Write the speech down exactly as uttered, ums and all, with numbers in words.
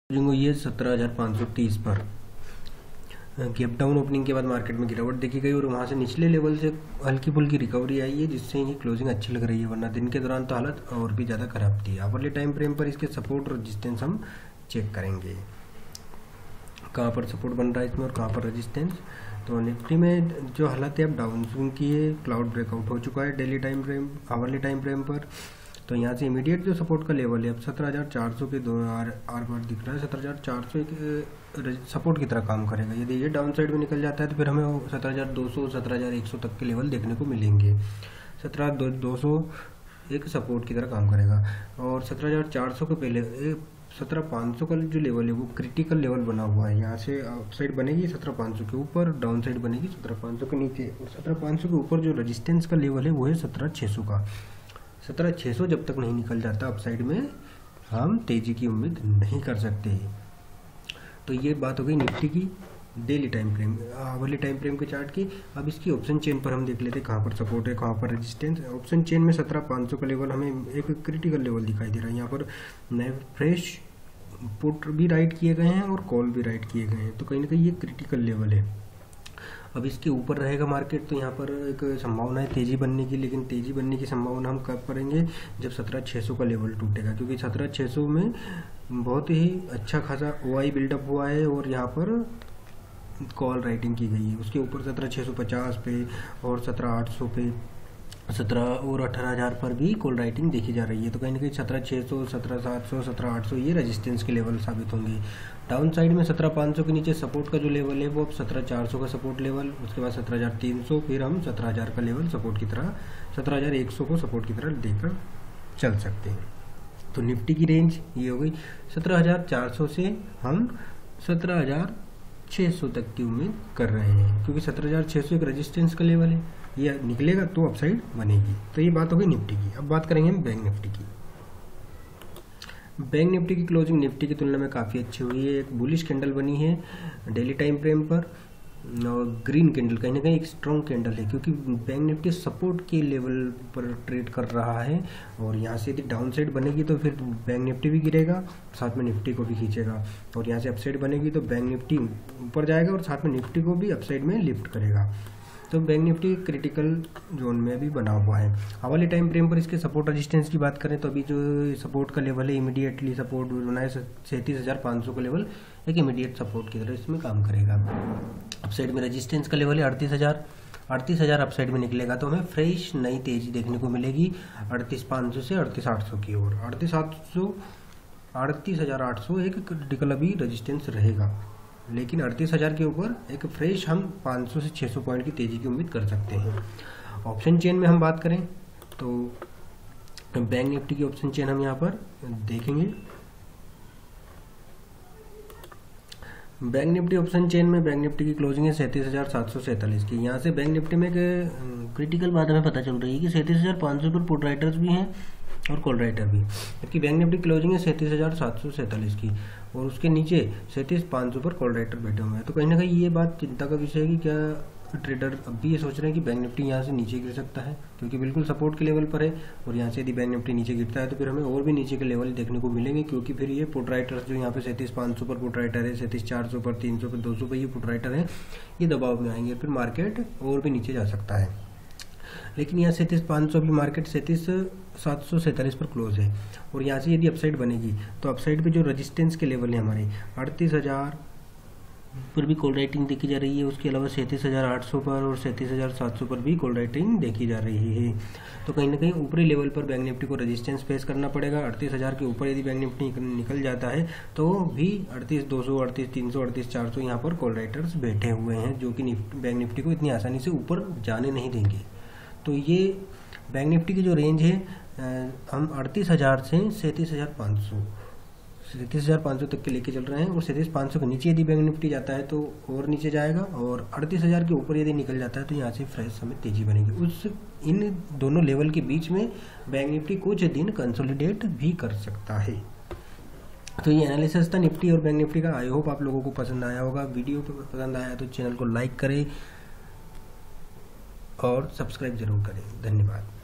Closing हुई है सत्रह हज़ार पाँच सौ तीस पर। गैप डाउन ओपनिंग के बाद मार्केट में गिरावट देखी गई और वहां से निचले लेवल से हल्की फुल्की रिकवरी आई है, जिससे ही क्लोजिंग अच्छी लग रही है, वरना दिन के दौरान तो हालत और भी ज़्यादा खराब थी। आवरली टाइम फ्रेम पर इसके सपोर्ट और रेजिस्टेंस हम चेक करेंगे, कहाँ पर सपोर्ट बन रहा है इसमें और कहाँ पर रेजिस्टेंस। तो निफ्टी में जो हालत है अब डाउन स्विंग की है, क्लाउड ब्रेकआउट हो चुका है daily time frame hourly time frame पर। तो यहाँ से इमीडिएट जो सपोर्ट का लेवल है अब सत्रह हज़ार चार सौ के दो आर आर बार दिख रहा है, सत्रह हज़ार चार सौ एक सपोर्ट की तरह काम करेगा। यदि ये डाउन साइड में निकल जाता है तो फिर हमें सत्रह हज़ार दो सौ सत्रह हज़ार एक सौ तक के लेवल देखने को मिलेंगे। सत्रह दो सौ एक सपोर्ट की तरह काम करेगा और सत्रह हज़ार चार सौ के पहले सत्रह पाँच सौ का जो लेवल है वो क्रिटिकल लेवल बना हुआ है। यहाँ से अप साइड बनेगी सत्रह पाँच सौ के ऊपर, डाउन साइड बनेगी सत्रह पाँच सौ के नीचे, और सत्रह पाँच सौ के ऊपर जो रेजिस्टेंस का लेवल है वो है सत्रह छः सौ का। सत्रह छः सौ जब तक नहीं निकल जाता अप साइड में हम तेजी की उम्मीद नहीं कर सकते। तो ये बात हो गई निफ्टी की daily time frame hourly time frame के चार्ट की। अब इसकी ऑप्शन चेन पर हम देख लेते हैं कहाँ पर सपोर्ट है, कहाँ पर रेजिस्टेंस। ऑप्शन चेन में सत्रह पाँच सौ का लेवल हमें एक क्रिटिकल लेवल दिखाई दे रहा है। यहाँ पर नए फ्रेश पुट भी राइट किए गए हैं और कॉल भी राइट किए गए हैं, तो कहीं ना कहीं ये क्रिटिकल लेवल है। अब इसके ऊपर रहेगा मार्केट तो यहाँ पर एक संभावना है तेज़ी बनने की, लेकिन तेज़ी बनने की संभावना हम कब करेंगे जब सत्रह छः सौ का लेवल टूटेगा, क्योंकि सत्रह छः सौ में बहुत ही अच्छा खासा ओ आई बिल्डअप हुआ है और यहाँ पर कॉल राइटिंग की गई है। उसके ऊपर सत्रह छः सौ पचास पे और सत्रह आठ सौ पे, सत्रह और अठारह हज़ार पर भी कॉल राइटिंग देखी जा रही है। तो कहीं ना कहीं सत्रह छः सौ सत्रह सात सौ सत्रह आठ सौ ये रेजिस्टेंस के लेवल साबित होंगे। डाउन साइड में सत्रह पाँच सौ के नीचे सपोर्ट का जो लेवल है वो अब सत्रह चार सौ का सपोर्ट लेवल, उसके बाद सत्रह हज़ार तीन सौ, फिर हम सत्रह हज़ार का लेवल सपोर्ट की तरह सत्रह हज़ार एक सौ को सपोर्ट की तरह देकर चल सकते हैं। तो निफ्टी की रेंज ये हो गई सत्रह हज़ार चार सौ से हम सत्रह हज़ार छः सौ तक की उम्मीद कर रहे हैं, क्योंकि सत्रह हज़ार छः सौ एक रेजिस्टेंस का लेवल है, ये निकलेगा तो अपसाइड बनेगी। तो ये बात हो गई निफ्टी की। अब बात करेंगे हम बैंक निफ्टी की। बैंक निफ्टी की क्लोजिंग निफ्टी की तुलना में काफ़ी अच्छी हुई है। एक बुलिश कैंडल बनी है डेली टाइम फ्रेम पर और ग्रीन कैंडल कहीं ना कहीं एक स्ट्रॉन्ग कैंडल है, क्योंकि बैंक निफ्टी सपोर्ट के लेवल पर ट्रेड कर रहा है और यहाँ से यदि डाउन साइड बनेगी तो फिर बैंक निफ्टी भी गिरेगा, साथ में निफ्टी को भी खींचेगा, और यहाँ से अपसाइड बनेगी तो बैंक निफ्टी ऊपर जाएगा और साथ में निफ्टी को भी अपसाइड में लिफ्ट करेगा। तो बैंक निफ्टी क्रिटिकल जोन में भी बना हुआ है। आवरली टाइम फ्रेम पर इसके सपोर्ट रेजिस्टेंस की बात करें तो अभी जो सपोर्ट का लेवल है इमीडिएटली सपोर्ट बना है सैंतीस हज़ार पाँच सौ का लेवल, एक इमीडिएट सपोर्ट की तरह इसमें काम करेगा। अपसाइड में रेजिस्टेंस का लेवल है अड़तीस हज़ार अड़तीस हज़ार अपसाइड में निकलेगा तो हमें फ्रेश नई तेजी देखने को मिलेगी अड़तीस पाँच सौ से अड़तीस आठ सौ की ओर। अड़तीस आठ सौ अड़तीस हज़ार आठ सौ एक क्रिटिकल अभी रेजिस्टेंस रहेगा, लेकिन अड़तीस हज़ार के ऊपर एक फ्रेश हम पाँच सौ से छः सौ पॉइंट की तेज़ी की उम्मीद कर सकते हैं। ऑप्शन चेन में हम बात करें तो बैंक निफ्टी की ऑप्शन चेन हम यहाँ पर देखेंगे। बैंक निफ्टी ऑप्शन चेन में बैंक निफ्टी की क्लोजिंग है सैंतीस हज़ार सात सौ सैंतालीस की। यहाँ से बैंक निफ्टी में एक क्रिटिकल बात हमें पता चल रही है कि सैंतीस हज़ार पाँच सौ पर पुट राइटर्स भी हैं और कॉल राइटर भी, जबकि बैंक निफ्टी क्लोजिंग है सैंतीस हज़ार सात सौ सैंतालीस की और उसके नीचे सैंतीस पाँच सौ पर कॉल राइटर बैठे हुए हैं। तो कहीं ना कहीं ये बात चिंता का विषय है कि क्या ट्रेडर अब भी ये सोच रहे हैं कि बैंक निफ्टी यहाँ से नीचे गिर सकता है, क्योंकि बिल्कुल सपोर्ट के लेवल पर है और यहाँ से यदि बैंक निफ्टी नीचे गिरता है तो फिर हमें और भी नीचे के लेवल देखने को मिलेंगे, क्योंकि फिर ये पुट राइटर्स जो यहाँ पे सैंतीस पाँच सौ पर पुट राइटर है, सैंतीस चार सौ पर, तीन सौ पर, दो सौ पर ये पुट राइटर है, ये दबाव में आएंगे, फिर मार्केट और भी नीचे जा सकता है। लेकिन यहाँ सैंतीस पाँच सौ अभी मार्केट सैंतीस सात सौ सैंतालीस पर क्लोज है और यहाँ से यदि अपसाइड बनेगी तो अपसाइड पे जो रेजिस्टेंस के लेवल है हमारे अड़तीस हज़ार पर भी कॉल राइटिंग देखी जा रही है, उसके अलावा सैंतीस हज़ार आठ सौ पर और सैंतीस हज़ार सात सौ पर भी कॉल राइटिंग देखी जा रही है। तो कहीं ना कहीं ऊपरी लेवल पर बैंक निफ्टी को रेजिस्टेंस फेस करना पड़ेगा। अड़तीस हज़ार के ऊपर यदि बैंक निफ्टी निकल जाता है तो भी अड़तीस दो सौ अड़तीस तीन सौ अड़तीस चार सौ यहाँ पर कॉल राइटर्स बैठे हुए हैं, जो कि बैंक निफ्टी को इतनी आसानी से ऊपर जाने नहीं देंगे। तो ये बैंक निफ्टी की जो रेंज है हम अड़तीस हज़ार से सैंतीस हज़ार पाँच सौ सैंतीस हज़ार पाँच सौ तक के लेके चल रहे हैं और सैंतीस पाँच सौ के नीचे यदि बैंक निफ्टी जाता है तो और नीचे जाएगा और अड़तीस हज़ार के ऊपर यदि निकल जाता है तो यहाँ से फ्रेश हमें तेजी बनेगी। उस इन दोनों लेवल के बीच में बैंक निफ्टी कुछ दिन कंसोलिडेट भी कर सकता है। तो ये एनालिसिस था निफ्टी और बैंक निफ्टी का। आई होप आप लोगों को पसंद आया होगा। वीडियो पसंद आया तो चैनल को लाइक करें और सब्सक्राइब जरूर करें। धन्यवाद।